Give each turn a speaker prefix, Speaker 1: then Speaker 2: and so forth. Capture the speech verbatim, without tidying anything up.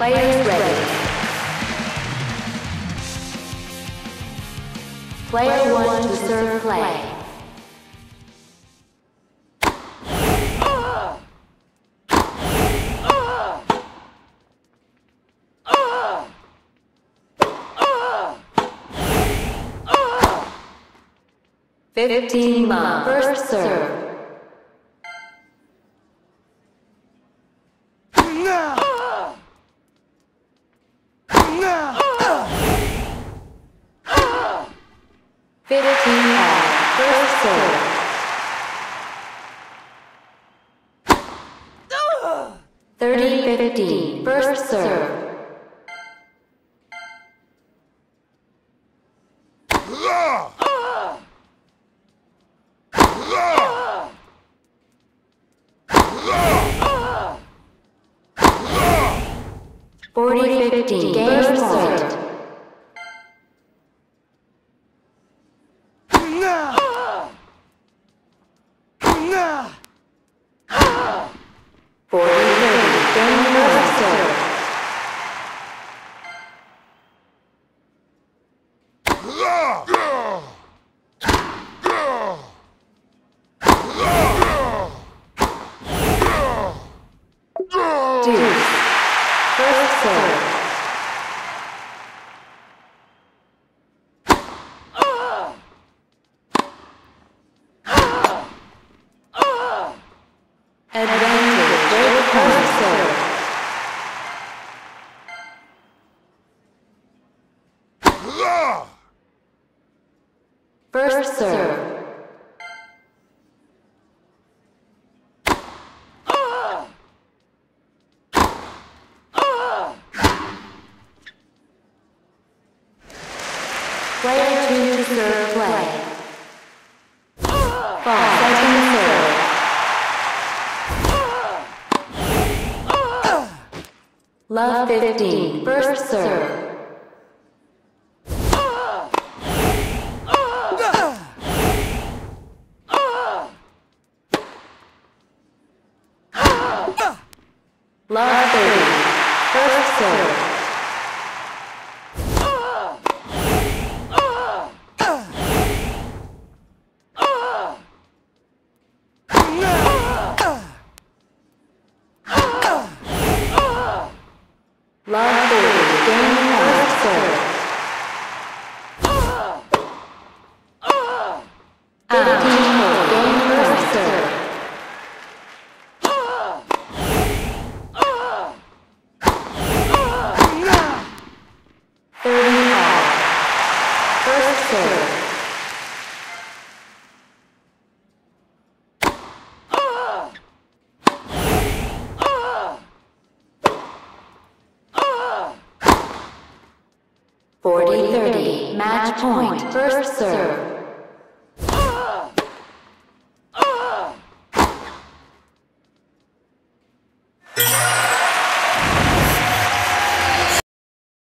Speaker 1: Players ready. Player one to serve play. Fifteen love. First serve. Fifteen all. First serve. Thirty fifteen. First serve. Forty fifteen. Game point. Forty thirty. Game first serve. Deuce. First serve. Advantage. Break first serve. First serve. Player two to serve play. Ball. Second serve. Love fifteen. First serve. Love thirty. First serve. Love forty. Game first serve. Fifteen more. Game first serve. Thirty all. First serve. Forty thirty. Match point. First serve.